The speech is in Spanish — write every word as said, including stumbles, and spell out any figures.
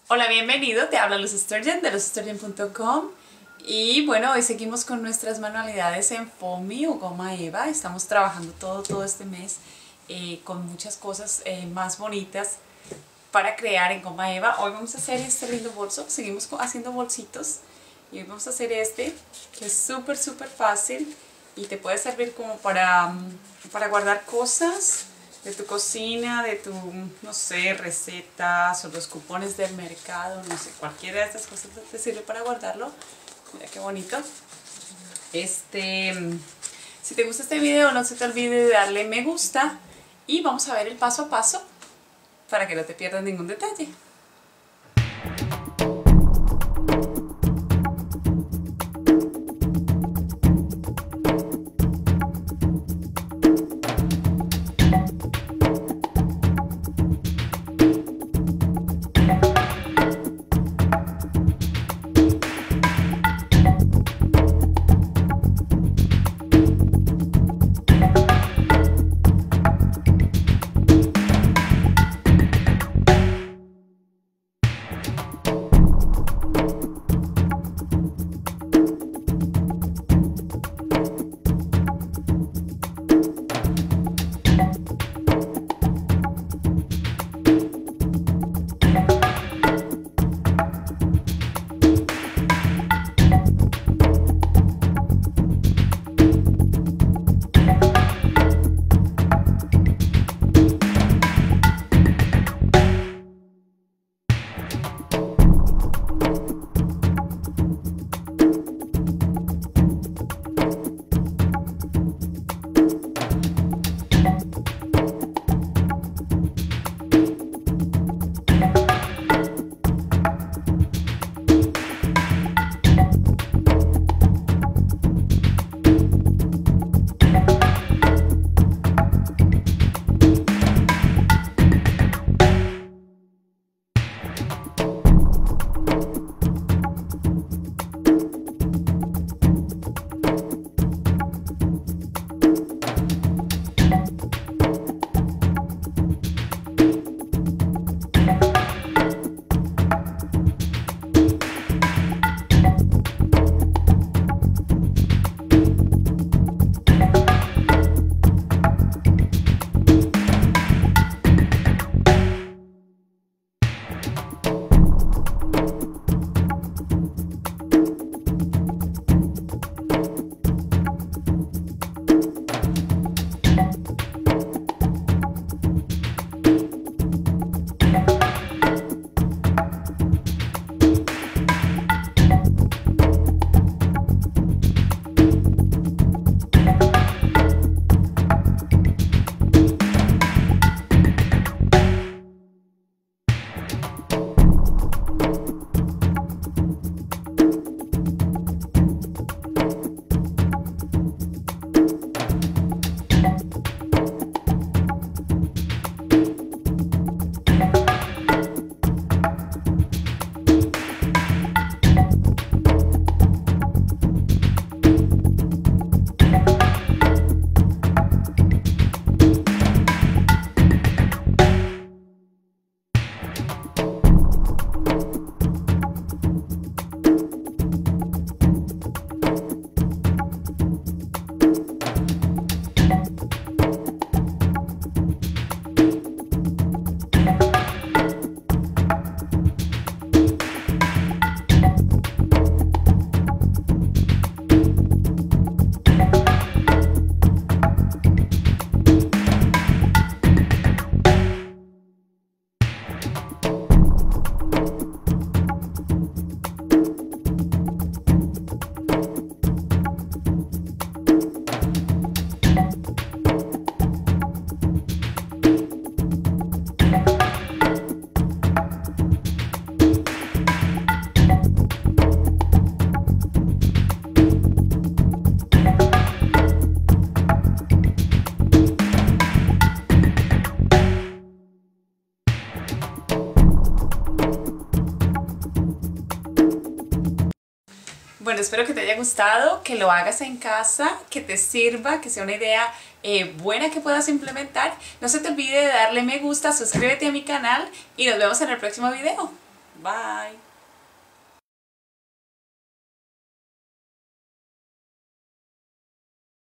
Hola, bienvenido, te habla Luz Sturgeon de luz sturgeon punto com y bueno, hoy seguimos con nuestras manualidades en foamy o goma eva. Estamos trabajando todo, todo este mes eh, con muchas cosas eh, más bonitas para crear en goma eva. Hoy vamos a hacer este lindo bolso, seguimos haciendo bolsitos y hoy vamos a hacer este que es súper súper fácil y te puede servir como para, para guardar cosas de tu cocina, de tu, no sé, recetas o los cupones del mercado, no sé, cualquiera de estas cosas te sirve para guardarlo. Mira qué bonito. Este, si te gusta este video, no se te olvide de darle me gusta y vamos a ver el paso a paso para que no te pierdas ningún detalle. Bueno, espero que te haya gustado, que lo hagas en casa, que te sirva, que sea una idea eh, buena que puedas implementar. No se te olvide de darle me gusta, suscríbete a mi canal y nos vemos en el próximo video. Bye.